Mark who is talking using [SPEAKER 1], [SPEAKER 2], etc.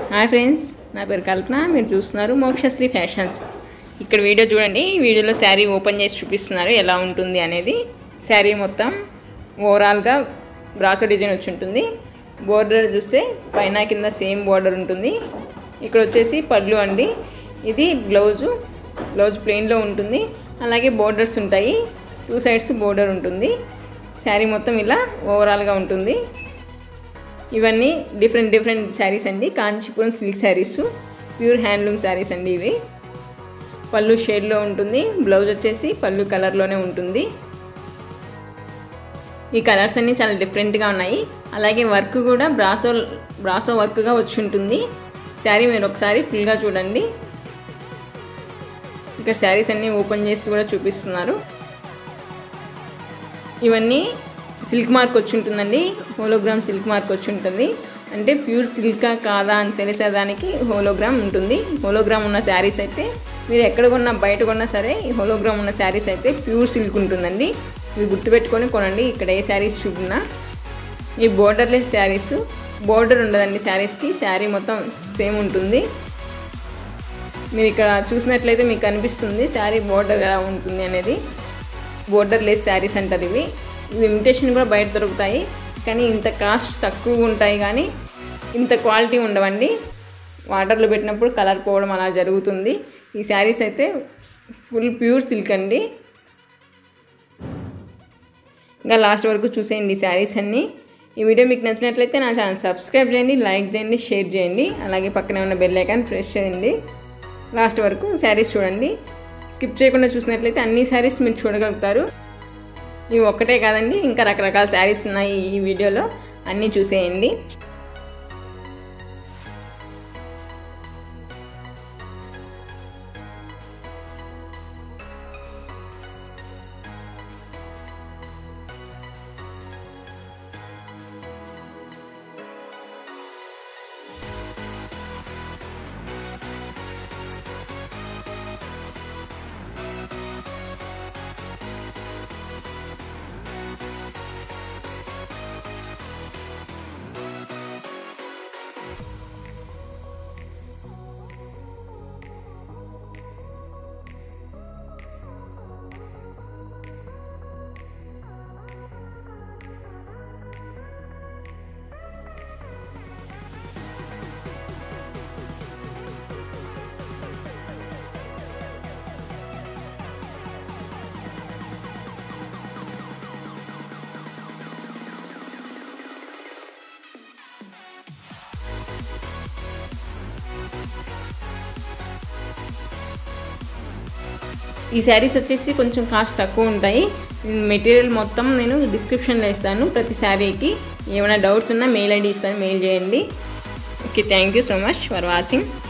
[SPEAKER 1] Hi friends, నా పేరు కల్పన. మీరు చూస్తున్నారు మోక్షశ్రీ ఫ్యాషన్స్. ఇక్కడ వీడియో చూడండి. ఈ వీడియోలో శారీ ఓపెన్ చేసి చూపిస్తున్నారు ఎలా ఉంటుంది అనేది. శారీ మొత్తం ఓవరాల్గా బ్రాసో డిజైన్ వచ్చి ఉంటుంది. బోర్డర్ చూస్తే పైన కింద సేమ్ బోర్డర్ ఉంటుంది. ఇక్కడ వచ్చేసి పళ్ళు అండి. ఇది బ్లౌజ్ ప్లెయిన్లో ఉంటుంది. అలాగే బోర్డర్స్ ఉంటాయి, 2 సైడ్స్ బోర్డర్ ఉంటుంది. శారీ మొత్తం ఇలా ఓవరాల్గా ఉంటుంది. ఇవన్నీ డిఫరెంట్ శారీస్ అండి. Kanchipuram silk saris, pure handloom saris అండి ఇవి. పళ్ళు షేడ్లో ఉంటుంది. బ్లౌజ్ వచ్చేసి పళ్ళు కలర్లోనే ఉంటుంది. ఈ కలర్స్ అన్నీ చాలా డిఫరెంట్గా ఉన్నాయి. అలాగే వర్క్ కూడా బ్రాసో వర్క్గా వచ్చి ఉంటుంది. శారీ మీరు ఒకసారి ఫుల్గా చూడండి. ఇక్కడ శారీస్ అన్నీ ఓపెన్ చేసి కూడా చూపిస్తున్నారు. ఇవన్నీ సిల్క్ మార్క్ వచ్చి ఉంటుందండి. హోలోగ్రామ్ సిల్క్ మార్క్ వచ్చి ఉంటుంది. అంటే ప్యూర్ సిల్కా కాదా అని తెలిసేదానికి హోలోగ్రామ్ ఉంటుంది. హోలోగ్రామ్ ఉన్న శారీస్ అయితే మీరు ఎక్కడ కొన్నా, బయట కొన్నా సరే, ఈ హోలోగ్రామ్ ఉన్న శారీస్ అయితే ప్యూర్ సిల్క్ ఉంటుందండి. ఇవి గుర్తుపెట్టుకొని కొనండి. ఇక్కడ ఏ శారీస్ చూపినా. ఈ బోర్డర్లెస్ శారీస్, బోర్డర్ ఉండదండి శారీస్కి. శారీ మొత్తం సేమ్ ఉంటుంది. మీరు ఇక్కడ చూసినట్లయితే మీకు కనిపిస్తుంది శారీ బోర్డర్ ఎలా ఉంటుంది అనేది. బోర్డర్లెస్ శారీస్ అంటారు ఇవి. ఇమిటేషన్ కూడా బయట దొరుకుతాయి, కానీ ఇంత కాస్ట్ తక్కువ ఉంటాయి, కానీ ఇంత క్వాలిటీ ఉండవండి. వాటర్లో పెట్టినప్పుడు కలర్ పోవడం అలా జరుగుతుంది. ఈ శారీస్ అయితే ఫుల్ ప్యూర్ సిల్క్ అండి. ఇంకా లాస్ట్ వరకు చూసేయండి ఈ శారీస్ అన్నీ. ఈ వీడియో మీకు నచ్చినట్లయితే నా ఛానల్ సబ్స్క్రైబ్ చేయండి, లైక్ చేయండి, షేర్ చేయండి. అలాగే పక్కనే ఉన్న బెల్ ఐకాన్ ప్రెస్ చేయండి. లాస్ట్ వరకు శారీస్ చూడండి. స్కిప్ చేయకుండా చూసినట్లయితే అన్ని శారీస్ మీరు చూడగలుగుతారు. ఇవి ఒక్కటే కాదండి, ఇంకా రకరకాల శారీస్ ఉన్నాయి ఈ వీడియోలో. అన్నీ చూసేయండి. ఈ శారీస్ వచ్చేసి కొంచెం కాస్ట్ తక్కువ ఉంటాయి. మెటీరియల్ మొత్తం నేను డిస్క్రిప్షన్లో ఇస్తాను. ప్రతి శారీకి ఏమైనా డౌట్స్ ఉన్నా మెయిల్ ఐడి ఇస్తాను, మెయిల్ చేయండి. Okay, thank you so much for watching.